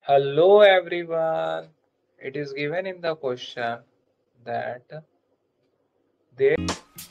Hello everyone. It is given in the question that there